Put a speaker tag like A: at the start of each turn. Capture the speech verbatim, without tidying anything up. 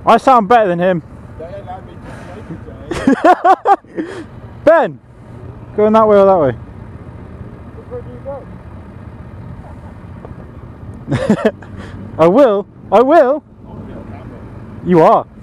A: I sound better than him.
B: They allowed me to make it,
A: Ben, going that way or that way?
B: Where do you go?
A: I will. I will.
B: I'll be on camera.
A: You are.